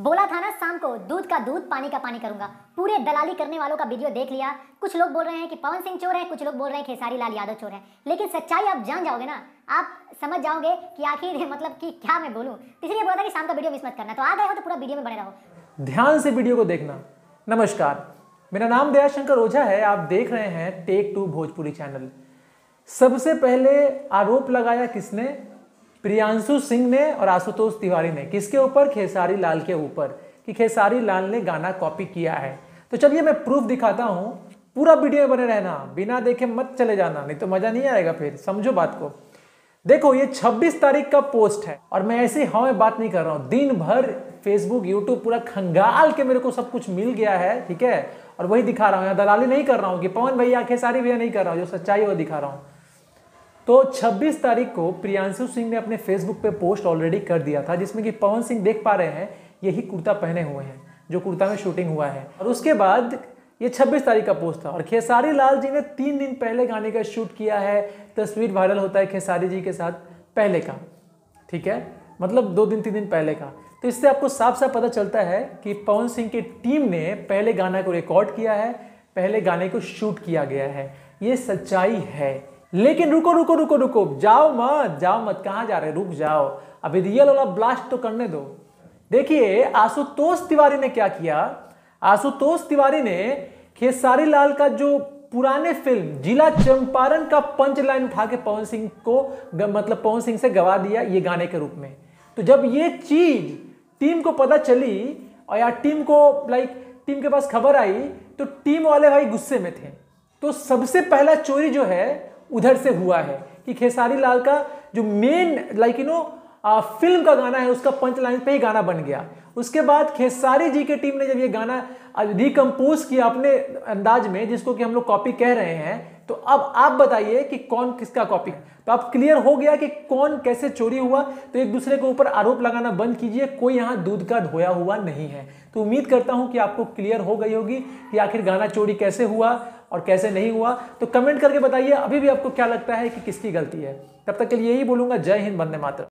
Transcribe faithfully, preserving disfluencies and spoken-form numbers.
बोला था ना शाम को दूध का दूध पानी का पानी करूंगा। पूरे दलाली करने वालों का वीडियो देख लिया। कुछ लोग बोल रहे हैं कि पवन सिंह चोर है, कुछ लोग बोल रहे हैं खेसारी लाल यादव चोर है, लेकिन सच्चाई आप जान जाओगे ना, आप समझ जाओगे कि आखिर मतलब कि क्या मैं बोलूं। इसलिए बोला था कि शाम का वीडियो मिस मत करना। तो आ गए हो तो पूरा वीडियो में बने रहो, ध्यान से वीडियो को देखना। नमस्कार, मेरा नाम दयाशंकर ओझा है। आप देख रहे हैं टेक टू भोजपुरी चैनल। सबसे पहले आरोप लगाया किसने? प्रियांशु सिंह ने और आशुतोष तिवारी ने। किसके ऊपर? खेसारी लाल के ऊपर, कि खेसारी लाल ने गाना कॉपी किया है। तो चलिए मैं प्रूफ दिखाता हूं। पूरा वीडियो में बने रहना, बिना देखे मत चले जाना, नहीं तो मजा नहीं आएगा। फिर समझो बात को। देखो, ये छब्बीस तारीख का पोस्ट है और मैं ऐसी हाँ में बात नहीं कर रहा हूं। दिन भर फेसबुक यूट्यूब पूरा खंगाल के मेरे को सब कुछ मिल गया है, ठीक है, और वही दिखा रहा हूं। यहाँ दलाली नहीं कर रहा हूं कि पवन भैया खेसारी भैया नहीं कर रहा हूं, जो सच्चाई वो दिखा रहा हूं। तो छब्बीस तारीख को प्रियांशु सिंह ने अपने फेसबुक पे पोस्ट ऑलरेडी कर दिया था, जिसमें कि पवन सिंह देख पा रहे हैं यही कुर्ता पहने हुए हैं, जो कुर्ता में शूटिंग हुआ है। और उसके बाद ये छब्बीस तारीख का पोस्ट था। और खेसारी लाल जी ने तीन दिन पहले गाने का शूट किया है। तस्वीर वायरल होता है खेसारी जी के साथ पहले का, ठीक है, मतलब दो दिन तीन दिन पहले का। तो इससे आपको साफ साफ पता चलता है कि पवन सिंह की टीम ने पहले गाना को रिकॉर्ड किया है, पहले गाने को शूट किया गया है। ये सच्चाई है। लेकिन रुको रुको रुको रुको, जाओ मत जाओ मत, कहां जा रहे? रुक जाओ, अभी रियल वाला ब्लास्ट तो करने दो। देखिए आशुतोष तिवारी ने क्या किया। आशुतोष तिवारी ने खेसारी लाल का जो पुराने फिल्म जिला चंपारण का पंच लाइन उठा के पवन सिंह को मतलब पवन सिंह से गवा दिया ये गाने के रूप में। तो जब ये चीज टीम को पता चली और या टीम को लाइक टीम के पास खबर आई, तो टीम वाले भाई गुस्से में थे। तो सबसे पहला चोरी जो है उधर से हुआ है कि खेसारी लाल का जो main like you know film का गाना है, उसका पंच लाइन पे ही गाना बन गया। उसके बाद खेसारी जी की टीम ने जब ये गाना रिकम्पोज किया अपने अंदाज में, जिसको कि हम लोग कॉपी कह रहे हैं, तो अब आप बताइए कि कौन किसका कॉपी। तो अब क्लियर हो गया कि कौन कैसे चोरी हुआ। तो एक दूसरे के ऊपर आरोप लगाना बंद कीजिए। कोई यहाँ दूध का धोया हुआ नहीं है। तो उम्मीद करता हूं कि आपको क्लियर हो गई होगी कि आखिर गाना चोरी कैसे हुआ और कैसे नहीं हुआ। तो कमेंट करके बताइए अभी भी आपको क्या लगता है कि किसकी गलती है। तब तक के लिए यही बोलूंगा, जय हिंद, वंदे मातरम।